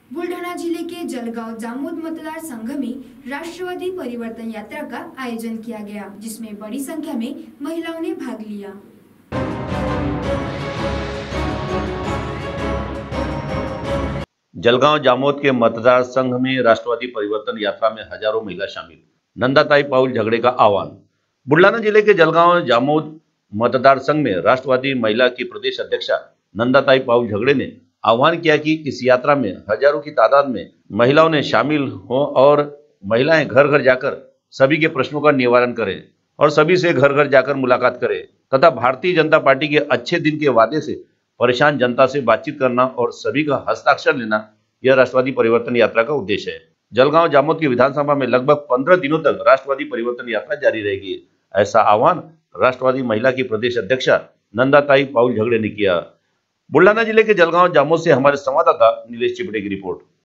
बुलढाणा जिले के जलगांव जामोद मतदार संघ में राष्ट्रवादी परिवर्तन यात्रा का आयोजन किया गया, जिसमें बड़ी संख्या में महिलाओं ने भाग लिया। जलगांव जामोद के मतदार संघ में राष्ट्रवादी परिवर्तन यात्रा में हजारों महिला शामिल। नंदाताई पाउल झगड़े का आह्वान। बुलढाणा जिले के जलगांव जामोद मतदार संघ में राष्ट्रवादी महिला की प्रदेश अध्यक्षा नंदाताई पाउल झगड़े ने आह्वान किया कि इस यात्रा में हजारों की तादाद में महिलाओं ने शामिल हो और महिलाएं घर घर जाकर सभी के प्रश्नों का निवारण करें और सभी से घर घर जाकर मुलाकात करें तथा भारतीय जनता पार्टी के अच्छे दिन के वादे से परेशान जनता से बातचीत करना और सभी का हस्ताक्षर लेना, यह राष्ट्रवादी परिवर्तन यात्रा का उद्देश्य है। जलगांव जामोद की विधानसभा में लगभग 15 दिनों तक राष्ट्रवादी परिवर्तन यात्रा जारी रहेगी, ऐसा आह्वान राष्ट्रवादी महिला की प्रदेश अध्यक्षा नंदाताई पाउल झगड़े ने किया। बुलढाणा जिले के जलगांव जामोद से हमारे संवाददाता नीलेश चिपड़े की रिपोर्ट।